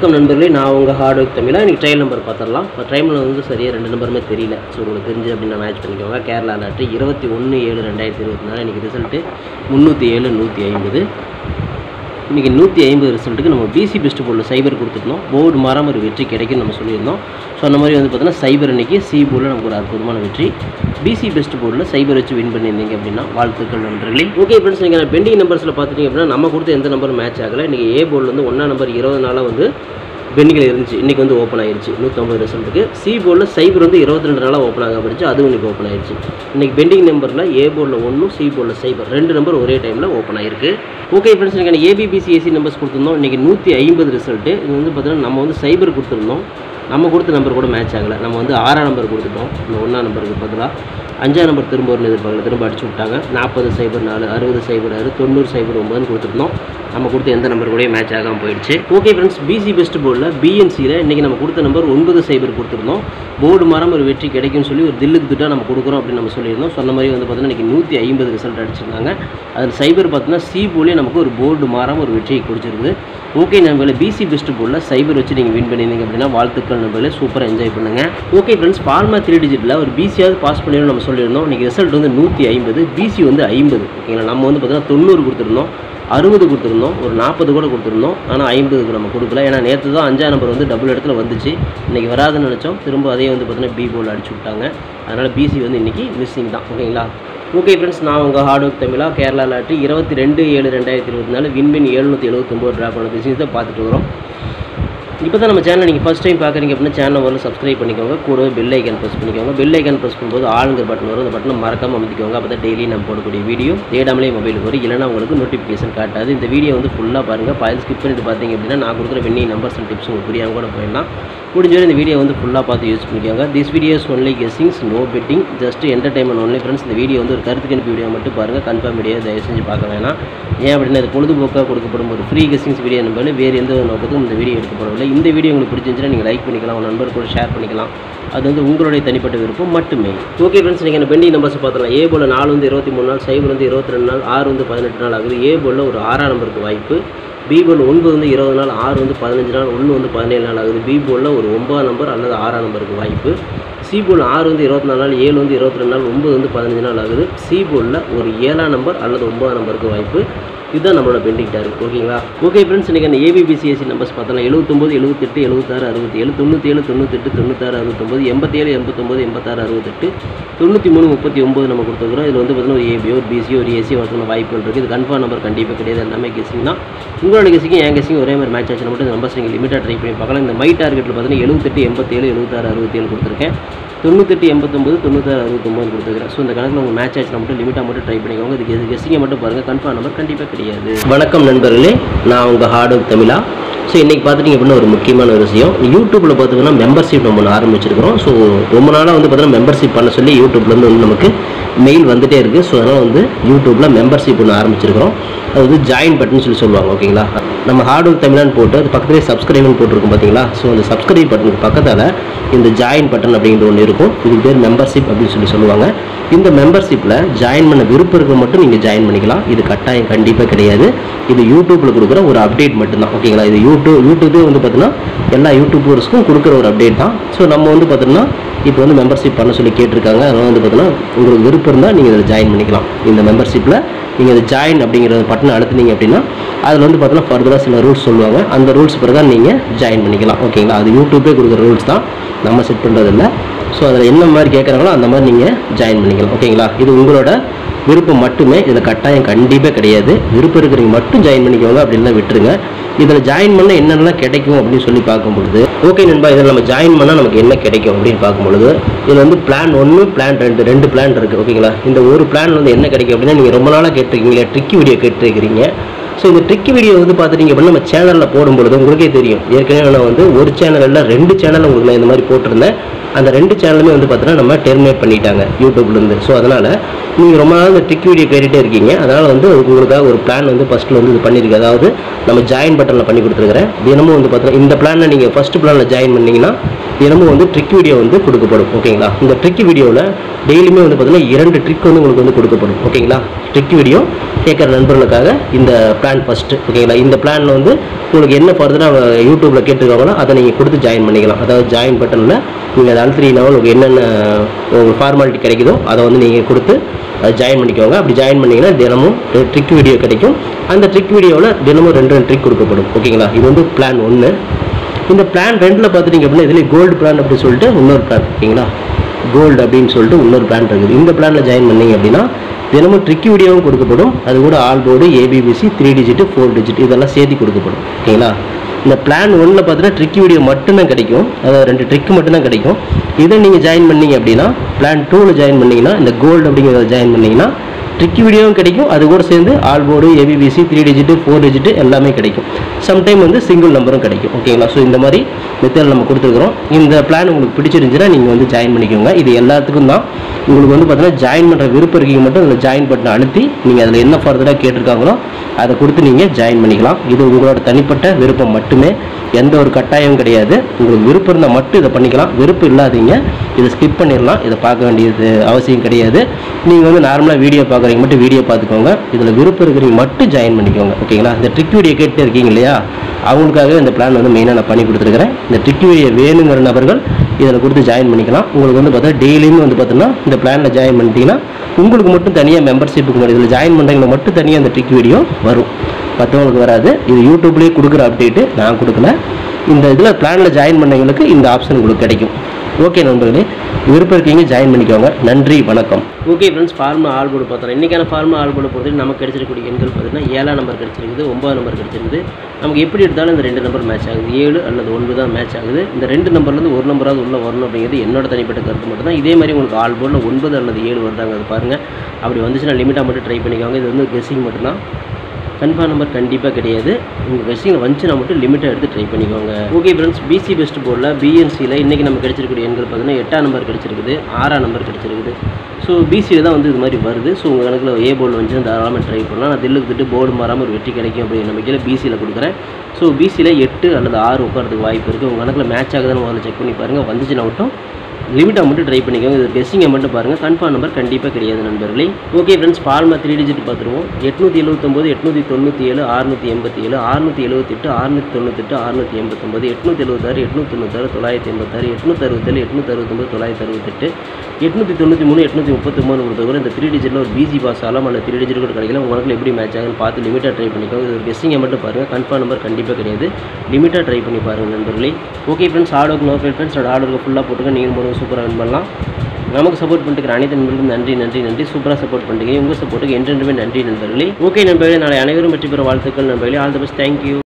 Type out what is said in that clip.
வணக்கம் நண்பர்களே, நான் உங்கள் ஹார்ட் ஒர்க் தமிழா. இன்றைக்கி ட்ரையல் நம்பர் பார்த்துடலாம். இப்போ ட்ரையல் வந்து சரியாக 2 நம்பருமே தெரியல. ஸோ உங்களுக்கு தெரிஞ்சு அப்படின்னு மேட்ச் பண்ணிக்கோங்க. கேரளா லாட்ரி 21/7/2024 இன்றைக்கி ரிசல்ட்டு 307 150. இன்றைக்கி 150 ரிசல்ட்டுக்கு நம்ம பிசி பெஸ்ட் போர்டில் சைபர் கொடுத்துருந்தோம். போர்டு மாறாமல் ஒரு வெற்றி கிடைக்குன்னு நம்ம சொல்லியிருந்தோம். ஸோ அந்த மாதிரி வந்து பார்த்தீங்கன்னா சைபர் இன்றைக்கி சி போர்டில் நமக்கு ஒரு அற்புதமான வெற்றி. பிசி பெஸ்ட் போர்டில் சைபர் வச்சு வின் பண்ணியிருந்தீங்க அப்படின்னா வாழ்த்துக்கள் நண்பர்களே. ஓகே ஃப்ரெண்ட்ஸ், நீங்கள் பெண்டிங் நம்பர்ஸில் பார்த்துட்டீங்க அப்படின்னா நம்ம கொடுத்த எந்த நம்பரும் மேட்ச் ஆகலை. இன்றைக்கி ஏ போர்டில் வந்து 1 நம்பர் 20 நாளாக வந்து பெண்டிங்கில் இருந்துச்சு. இன்றைக்கி வந்து ஓப்பன் ஆயிடுச்சு 150 ரிசல்ட்டுக்கு. சி போர்டில் சைபர் வந்து 22 நாளாக ஓப்பன் ஆக படிச்சு, அதுவும் இன்றைக்கி ஓப்பன் ஆயிடுச்சு. இன்றைக்கி பெண்டிங் நம்பரில் ஏ போர்டில் 1, சி போர்டில் சைபர் 2 நம்பர் ஒரே டைமில் ஓப்பன் ஆயிருக்கு. ஓகே ஃப்ரெண்ட்ஸ், நீங்கள் ஏபிபிசிஏசி நம்பர்ஸ் கொடுத்துருந்தோம். இன்றைக்கி 150 ரிசல்ட்டு. இது வந்து பார்த்தீங்கன்னா நம்ம வந்து சைபர் கொடுத்துருந்தோம். நம்ம கொடுத்த நம்பர் கூட மேட்ச் ஆகலை. நம்ம வந்து 6ஆம் நம்பர் கொடுத்துட்டோம். இந்த 1ஆம் நம்பருக்கு பதிலாக 5ஆம் நம்பர் திரும்ப ஒரு எதிர்பார்க்கல, திரும்ப அடிச்சு விட்டாங்க. 40/04, 60/06, 90/09 கொடுத்துருந்தோம். நம்ம கொடுத்த எந்த நம்பர் கூட மேட்ச் ஆகாமல் போயிடுச்சு. ஓகே ஃப்ரெண்ட்ஸ், பிசி பெஸ்ட் போர்டில் பிஎன்சியில் இன்றைக்கி நம்ம கொடுத்த நம்பர் 9 கொடுத்துருந்தோம். போர்டு மாறாமல் ஒரு வெற்றி கிடைக்கும்னு சொல்லி ஒரு தில்லுக்கு திட்டா நம்ம கொடுக்குறோம் அப்படின்னு நம்ம சொல்லியிருந்தோம். சொன்ன மாதிரி வந்து பார்த்தீங்கன்னா இன்றைக்கி 150 ரிசல்ட் அடிச்சிருந்தாங்க. அதில் சைபர் பார்த்தீங்கன்னா சி போர்டிலே நமக்கு ஒரு போர்டு மாறாமல் ஒரு வெற்றியை கொடுத்துருக்குது. ஓகே நண்பர்களே, பிசி பெஸ்ட் போர்டில் சைபர் வச்சு நீங்கள் வின் பண்ணியிருந்தீங்க அப்படின்னா வாழ்த்துக்கள் நண்பர்களே, சூப்பராக என்ஜாய் பண்ணுங்கள். ஓகே ஃப்ரெண்ட்ஸ், ஃபார்மா 3 டிஜிட்டில் ஒரு பிசியாவது பாஸ் பண்ணிடணும் நம்ம சொல்லியிருந்தோம். இன்றைக்கி ரிசல்ட் வந்து 150, பிசி வந்து 50. ஓகேங்களா, நம்ம வந்து பார்த்தீங்கன்னா 90 கொடுத்துருந்தோம், 60 கொடுத்துருந்தோம், ஒரு 40 கூட கொடுத்துருந்தோம். ஆனால் 50க்கு நம்ம கொடுக்கல. ஏன்னா நேற்று தான் 5ஆம் நம்பர் வந்து டபுள் இடத்துல வந்துச்சு. இன்றைக்கி வராதுன்னு நினச்சோம். திரும்ப அதே வந்து பார்த்தீங்கன்னா பி போர்டில் அடிச்சு விட்டாங்க. அதனால் பிசி வந்து இன்றைக்கி மிஸ்ஸிங் தான். ஓகேங்களா. ஓகே ஃப்ரெண்ட்ஸ், நான் உங்கள் ஹார்ட் ஒர்க் தமிழா. கேரளா லாட்ரி 22/7/2024 வின்பின் 779 ட்ராப் ஆன பிசினஸ் தான் பார்த்துட்டு வரோம். இப்போ தான் நம்ம சேனல் நீங்கள் ஃபஸ்ட் டைம் பார்க்குறீங்க அப்படின்னா சேனல் முதல்ல சப்ஸ்கிரைப் பண்ணிக்கோங்க. கூடவே பெல் ஐக்கான் ப்ரெஸ் பண்ணிக்கோங்க. பெல் ஐக்கான் ப்ரெஸ் பண்ணும்போது ஆளுங்கிற பட்டன் வரும். அந்த பட்டனை மறக்காமல் அமைதிக்கோங்க. அப்போ தான் டெய்லி நம்ம போடக்கூடிய வீடியோ தேடாமலே மொபைலுக்கு வரும். இல்லைனா உங்களுக்கு நோட்டிஃபிகேஷன் காட்டாது. இந்த வீடியோ வந்து ஃபுல்லாக பாருங்கள். பாயில் ஸ்கிப் பண்ணிட்டு பார்த்தீங்க அப்படின்னா நான் கொடுக்குற வின்னிங் நம்பர்ஸ் அண்ட் டிப்ஸ் உங்களுக்கு புரியாமல் கூட போயிடலாம். முடிஞ்சவரை இந்த வீடியோ வந்து ஃபுல்லாக பார்த்து யூஸ் பண்ணிக்கோங்க. This videos only guessings, no betting, just entertainment only friends. இந்த வீடியோ வந்து ஒரு கருத்து கணிப்பு வீடியோ மட்டும் பாருங்கள். கன்ஃபார்ம் வீடியோ தயவு செஞ்சு பார்க்க வேணாம். ஏன் அப்படின்னா இது பொழுதுபோக்காக கொடுக்கப்படும் ஒரு ஃப்ரீ கெஸ்ஸிங்ஸ் வீடியோ நம்பர். வேறு எந்த நோக்கத்துக்கும் இந்த வீடியோ எடுக்கப்படவில்லை. இந்த வீடியோ உங்களுக்கு பிடிச்சிருந்துச்சுன்னா நீங்கள் லைக் பண்ணிக்கலாம், உங்கள் நண்பர் கூட ஷேர் பண்ணிக்கலாம். அது வந்து உங்களுடைய தனிப்பட்ட விருப்பம் மட்டுமே. ஓகே ஃப்ரெண்ட்ஸ், நீங்கள் பெண்டிங் நம்பர்ஸ் பார்த்துக்கலாம். ஏ போல் 4 வந்து 23 நாள், சைபர் வந்து 22 நாள், 6 வந்து 18 நாள் ஆகுது. ஏ போல் ஒரு 6ஆம் நம்பருக்கு வாய்ப்பு. பி போல் 9 வந்து 20 நாள், 6 வந்து 15 நாள், 1 வந்து 17 நாள் ஆகுது. பி போலில் ஒரு 9ஆம் நம்பர் அல்லது 6ஆம் நம்பருக்கு வாய்ப்பு. சி போல் 6 வந்து 24 நாள், 7 வந்து 22 நாள், 9 வந்து 15 நாள் ஆகுது. சி போலில் ஒரு 7ஆம் நம்பர் அல்லது 9ஆம் நம்பருக்கு வாய்ப்பு. இதுதான் நம்மளோட பெண்டிங் டார்கெட். ஓகேங்களா. ஓகே ஃப்ரெண்ட்ஸ், இன்றைக்கி அந்த ஏபிபிசிஎஸ்சி நம்பர்ஸ் பார்த்தோம்னா 79 78 76 67 97 98 96 69 87 89 86 68 93 39 நம்ம கொடுத்துருக்குறோம். இதில் வந்து பார்த்தீங்கன்னா ஒரு ஏபியோ ஒரு பிசியோ ஒரு ஏசியோ வரதுக்கு வாய்ப்புகள் இருக்குது. இது கன்ஃபார்ம் நம்பர் கண்டிப்பாக கிடையாது. எல்லாமே கெஸிங் தான். உங்களோட கெஸிங்கும் என் கெஸிங் ஒரே மாதிரி மேட்ச் ஆச்சுன்னா மட்டும் இந்த நம்பர்ஸ் நீங்கள் லிமிட்டாக ட்ரை பண்ணி பார்க்கலாம். இந்த மை டார்கெட்டில் பார்த்தீங்கன்னா 78 87 76 67 கொடுத்துருக்கேன். 98 89 96 69 கொடுத்துருக்கேன். ஸோ இந்த கணக்கில் உங்கள் மேட்ச் ஆச்சுன்னா மட்டும் லிமிட்டாக மட்டும் ட்ரை பண்ணிக்கோங்க. இது கெஸிங்கை மட்டும் பாருங்கள். கன்ஃபார்ம் நம்பர் கண்டிப்பாக கிடையாது. வணக்கம் நண்பர்களே, நான் உங்கள் ஹார்ட் ஒர்க் தமிழா. ஸோ இன்றைக்கி பார்த்துட்டிங்க அப்படின்னா ஒரு முக்கியமான ஒரு விஷயம். யூடியூப்பில் பார்த்திங்கன்னா மெம்பர்ஷிப் நம்ம ஒன்று ஆரம்பிச்சிருக்கிறோம். ஸோ ரொம்ப நாளாக வந்து பார்த்தீங்கன்னா மெம்பர்ஷிப் பண்ண சொல்லி யூடியூப்லேருந்து வந்து நமக்கு மெயில் வந்துகிட்டே இருக்குது. ஸோ அதனால் வந்து யூடியூப்பில் மெம்பர்ஷிப் ஒன்று ஆரம்பிச்சிருக்கிறோம். அது வந்து ஜாயின் பட்டன் சொல்லி சொல்லுவாங்க. ஓகேங்களா. நம்ம ஹார்ட் ஒர்க் தமிழான்னு போட்டு அது பக்கத்துலேயே சப்ஸ்கிரைப்னு போட்டிருக்கும் பார்த்தீங்களா. ஸோ அந்த சப்ஸ்கிரைப் பட்டனுக்கு பக்கத்தில் இந்த ஜாயின் பட்டன் அப்படிங்கிற ஒன்று இருக்கும். இதுக்கு பேர் மெம்பர்ஷிப் அப்படின்னு சொல்லுவாங்க. இந்த மெம்பர்ஷிப்பில் ஜாயின் பண்ண விருப்பம் இருக்க மட்டும் நீங்கள் ஜாயின் பண்ணிக்கலாம். இது கட்டாயம் கண்டிப்பாக கிடையாது. இது யூடியூப்பில் கொடுக்குற ஒரு அப்டேட் மட்டும்தான். ஓகேங்களா. இது யூடியூபே வந்து பார்த்தீங்கன்னா எல்லா யூடியூபர்ஸ்க்கும் கொடுக்குற ஒரு அப்டேட் தான். ஸோ நம்ம வந்து பார்த்தீங்கன்னா இப்போ வந்து மெம்பர்ஷிப் பண்ண சொல்லி கேட்டிருக்காங்க. அதனால் வந்து பார்த்தீங்கன்னா உங்களுக்கு விருப்பம் இருந்தால் நீங்கள் இதில் ஜாயின் பண்ணிக்கலாம். இந்த மெம்பர்ஷிப்பில் நீங்கள் இதை ஜாயின் அப்படிங்கிற பட்டனை அழுத்தினீங்க அப்படின்னா அதில் வந்து பார்த்தீங்கன்னா ஃபர்தராக சில ரூல்ஸ் சொல்லுவாங்க. அந்த ரூல்ஸ் பிறகு நீங்கள் ஜாயின் பண்ணிக்கலாம். ஓகேங்களா. அது யூடியூபே கொடுக்குற ரூல்ஸ் தான், நம்ம செட் பண்ணுறதில்ல. ஸோ அதில் என்ன மாதிரி கேட்குறாங்களோ அந்த மாதிரி நீங்கள் ஜாயின் பண்ணிக்கலாம். ஓகேங்களா. இது உங்களோட விருப்பம் மட்டுமே. இதில் கட்டாயம் கண்டிப்பாக கிடையாது. விருப்பம் இருக்கிறவங்க மட்டும் ஜாயின் பண்ணிக்கோங்க, அப்படின்லாம் விட்டுருங்க. இதில் ஜாயின் பண்ணால் என்னென்னலாம் கிடைக்கும் அப்படின்னு சொல்லி பார்க்கும்பொழுது, ஓகே நண்பா, இதில் நம்ம ஜாயின் பண்ணால் நமக்கு என்ன கிடைக்கும் அப்படின்னு பார்க்கும்பொழுது, இதில் வந்து பிளான் 1 பிளான் 2 பிளான் இருக்குது. ஓகேங்களா. இந்த ஒரு பிளான் வந்து என்ன கிடைக்கும் அப்படின்னா, நீங்கள் ரொம்ப நாளாக கேட்டிருக்கீங்களா ட்ரிக்கி வீடியோ கேட்டிருக்கிறீங்க. ஸோ இந்த ட்ரிக்கி வீடியோ வந்து பார்த்துட்டிங்க அப்படின்னா நம்ம சேனலில் போடும்பொழுது உங்களுக்கே தெரியும். ஏற்கனவே நான் வந்து ஒரு சேனலில் 2 சேனல் உங்களுக்கு நான் இந்த மாதிரி போட்டிருந்தேன். அந்த 2 சேனலுமே வந்து பார்த்தீங்கன்னா நம்ம டெர்மினேட் பண்ணிட்டாங்க யூடியூப்லேருந்து. ஸோ அதனால் நீங்கள் ரொம்ப நாள் இந்த ட்ரிக் வீடியோ கேட்டுகிட்டே இருக்கீங்க. அதனால் வந்து உங்களுக்காக ஒரு பிளான் வந்து ஃபஸ்ட்டில் வந்து இது பண்ணியிருக்கு. அதாவது நம்ம ஜாயின் பட்டனில் பண்ணி கொடுத்துருக்குறேன். தினமும் வந்து பார்த்தீங்கன்னா இந்த பிளானில் நீங்கள் ஃபஸ்ட்டு பிளானில் ஜாயின் பண்ணிங்கன்னா தினமும் வந்து ட்ரிக் வீடியோ வந்து கொடுக்கப்படும். ஓகேங்களா. இந்த ட்ரிக் வீடியோவில் டெய்லியுமே வந்து பார்த்தீங்கன்னா 2 ட்ரிக் வந்து உங்களுக்கு வந்து கொடுக்கப்படும். ஓகேங்களா. ட்ரிக் வீடியோ கேட்குற நண்பர்களுக்காக இந்த பிளான் பிளான் ஃபஸ்ட்டு. ஓகேங்களா? இந்த பிளானில் வந்து உங்களுக்கு என்ன ஃபர்தராக யூடியூப்பில் கேட்டிருக்காங்களோ அதை நீங்கள் கொடுத்து ஜாயின் பண்ணிக்கலாம். அதாவது ஜாயின் பட்டனில் நீங்கள் அதை அழுத்தினா உங்களுக்கு என்னென்ன உங்களுக்கு ஃபார்மாலிட்டி கிடைக்குதோ அதை வந்து நீங்கள் கொடுத்து அதை ஜாயின் பண்ணிக்கோங்க. அப்படி ஜாயின் பண்ணிங்கன்னா தினமும் ட்ரிக் வீடியோ கிடைக்கும். அந்த ட்ரிக் வீடியோவில் தினமும் 2 ட்ரிக் கொடுக்கப்படும். ஓகேங்களா? இது வந்து பிளான் 1. இந்த பிளான் 2ல் பார்த்துட்டிங்க அப்படின்னா இதில் கோல்டு பிளான் அப்படின்னு சொல்லிட்டு இன்னொரு பிளான். ஓகேங்களா? கோல்டு அப்படின்னு சொல்லிட்டு இன்னொரு பிளான் இருக்குது. இந்த பிளானில் ஜாயின் பண்ணிங்க அப்படின்னா தினமும் ட்ரிக் வீடியோவும் கொடுக்கப்படும். அது கூட all board, ABBC, 3 digit 4 digit இதெல்லாம் சேர்த்து கொடுக்கப்படும். ஓகேங்களா? இந்த பிளான் 1ல் பார்த்தீங்கன்னா ட்ரிக் வீடியோ மட்டும்தான் கிடைக்கும். அதாவது 2 ட்ரிக் மட்டும்தான் கிடைக்கும். இதை நீங்கள் ஜாயின் பண்ணிங்க அப்படின்னா பிளான் 2ல் ஜாயின் பண்ணிங்கன்னா இந்த கோல்டு அப்படிங்கிறத ஜாயின் பண்ணிங்கன்னா ட்ரிக் வீடியோவும் கிடைக்கும். அது கூட சேர்ந்து all board, ABBC, 3 digit 4 digit எல்லாமே கிடைக்கும். சம்டைம் வந்து சிங்கிள் நம்பரும் கிடைக்கும். ஓகேங்களா? ஸோ இந்த மாதிரி மெத்தட் நம்ம கொடுத்துருக்குறோம். இந்த பிளான் உங்களுக்கு பிடிச்சிருந்துச்சுன்னா நீங்கள் வந்து ஜாயின் பண்ணிக்கோங்க. இது எல்லாத்துக்கும் தான். உங்களுக்கு வந்து பார்த்தீங்கன்னா ஜாயின் பண்ணுற விருப்பம் இருக்கீங்க மட்டும் அதில் ஜாயின் பட்டனை அழுத்தி நீங்கள் அதில் என்ன ஃபர்தராக கேட்டிருக்காங்களோ அதை கொடுத்து நீங்கள் ஜாயின் பண்ணிக்கலாம். இது உங்களோட தனிப்பட்ட விருப்பம் மட்டுமே, எந்த ஒரு கட்டாயம் கிடையாது. உங்களுக்கு விருப்பம் இருந்தால் மட்டும் இதை பண்ணிக்கலாம். விருப்பம் இல்லாதீங்க இதை ஸ்கிப் பண்ணிடலாம். இதை பார்க்க வேண்டியது அவசியம் கிடையாது. நீங்கள் வந்து நார்மலாக வீடியோ பார்க்குறீங்க மட்டும் வீடியோ பார்த்துக்கோங்க. இதில் விருப்பம் இருக்கிறீங்க மட்டும் ஜாயின் பண்ணிக்கோங்க. ஓகேங்களா? இந்த ட்ரிக் வீடியோ கேட்டு இருக்கீங்க இல்லையா, அவங்களுக்காகவே இந்த பிளான் வந்து மெயினாக நான் பண்ணி கொடுத்துருக்கிறேன். இந்த ட்ரிக் வீடியோ வேணுங்கிற நபர்கள் இதில் கொடுத்து ஜாயின் பண்ணிக்கலாம். உங்களுக்கு வந்து பார்த்தா டெய்லியுமே வந்து பார்த்தீங்கன்னா இந்த பிளானில் ஜாயின் பண்ணிட்டீங்கன்னா உங்களுக்கு மட்டும் தனியாக மெம்பர்ஷிப்புக்கு மட்டும் இதில் ஜாயின் பண்ணுறவங்க மட்டும் தனியாக இந்த ட்ரிக் வீடியோ வரும், மற்றவங்களுக்கு வராது. இது யூடியூப்லேயே கொடுக்குற அப்டேட்டு, நான் கொடுக்கல. இந்த இதில் பிளானில் ஜாயின் பண்ணவங்களுக்கு இந்த ஆப்ஷன் உங்களுக்கு கிடைக்கும். ஓகே நண்பர்களே, விருப்பம் இருக்கீங்க ஜாயின் பண்ணிக்கோங்க. நன்றி, வணக்கம். ஓகே ஃப்ரெண்ட்ஸ், ஃபார்மா ஆல் போர்டு பார்த்தோம். இன்றைக்கான ஃபார்மா ஆல் போர்டு பொறுத்து நமக்கு கிடைச்சிருக்கக்கூடிய எண்கள் பார்த்தீங்கன்னா 7ஆம் நம்பர் கிடைச்சிருக்குது, 9ஆம் நம்பர் கிடைச்சிருக்குது. நமக்கு எப்படி எடுத்தாலும் இந்த 2 நம்பர் மேட்ச் ஆகுது. 7 அல்லது 9 தான் மேட்ச் ஆகுது. இந்த 2 நம்பர்லேருந்து ஒரு நம்பராவது உள்ளே வரணும் அப்படிங்கிறது என்னோட தனிப்பட்ட கருத்து மட்டும் தான். இதே மாதிரி உங்களுக்கு ஆல் போர்டில் 9 அல்லது 7 வருதாங்க, அது பாருங்கள். அப்படி வந்துச்சுன்னா லிமிட்டாக மட்டும் ட்ரை பண்ணிக்கோங்க. இது வந்து கெஸ்ஸிங் மட்டும்தான், கன்ஃபார்ம் நம்பர் கண்டிப்பாக கிடையாது. உங்கள் கெஸ்ஸிங்கில் வந்துச்சுன்னா மட்டும் லிமிட்டாக எடுத்து ட்ரை பண்ணிக்கோங்க. ஓகே ஃப்ரெண்ட்ஸ், பிசி பெஸ்ட் போர்டில் பிஎன்சியில் இன்றைக்கி நம்ம கிடைச்சிருக்கக்கூடிய எண்கள் பார்த்தீங்கன்னா 8ஆம் நம்பர் கிடைச்சிருக்குது, 6ஆம் நம்பர் கிடைச்சிருக்குது. ஸோ பிசியில் தான் வந்து இது மாதிரி வருது. ஸோ உங்கள் கணக்கில் ஏ போர்டில் வந்துச்சுன்னா தாராளமாக ட்ரை பண்ணலாம். நான் தில்லுக்கு திட்டு போர்டு மாறாமல் ஒரு வெற்றி கிடைக்கும் அப்படின்னு நம்பிக்கையில் பிசியில் கொடுக்குறேன். ஸோ பிசியில் 8 அல்லது 6 உட்காரத்துக்கு வாய்ப்பு இருக்குது. உங்கள் கணக்கில் மேட்ச் ஆகுதுன்னு முதல்ல செக் பண்ணி பாருங்கள். வந்துச்சுன்னா மட்டும் லிமிட்டாக மட்டும் ட்ரை பண்ணிக்கோங்க. இது கெஸ்ஸிங்கை மட்டும் பாருங்கள், கன்ஃபார்ம் நம்பர் கண்டிப்பாக கிடையாது நண்பர்களே. ஓகே ஃப்ரெண்ட்ஸ், ஃபார்மா 3 டிஜிட் பார்த்துருவோம். 879, 897, 687, 678, 698, 689, 876, 896, 986, 867, 869, 968, 893, 839 கொடுத்தவரை இந்த 3 டிஜிட்டில் ஒரு பிசி பாஸ் ஆகலாம், அல்ல 3 டிஜிட் கூட கிடைக்கல. உங்கள் கணக்கில் எப்படி மேட்ச் ஆகுன்னு பார்த்து லிமிட்டாக ட்ரை பண்ணிக்கோங்க. இது ஒரு கெஸ்ஸிங்கை மட்டும் பாருங்கள், கன்ஃபார்ம் நம்பர் கண்டிப்பாக கிடையாது. லிமிட்டாக ட்ரை பண்ணி பாருங்கள் நண்பர்களே. ஓகே ஃப்ரெண்ட்ஸ், ஆர்டருக்கு நோ ஃப்ரெண்ட்ஸ், ஆர்டருக்கு ஃபுல்லாக போட்டுக்க நீங்கள் போடுங்க, சூப்பராக வின் பண்ணலாம். நமக்கு சப்போர்ட் பண்ணிட்டு அனைத்து நண்பர்களுக்கும் நன்றி நன்றி நன்றி. சூப்பராக சப்போர்ட் பண்ணுறீங்க. உங்கள் சப்போர்ட்டுக்கு என்றென்றுமே நன்றி நண்பர்களே. ஓகே நண்பர்களே, நாளை அனைவரும் வெற்றி பெற வாழ்த்துக்கள் நண்பர்களே. All the best, thank you.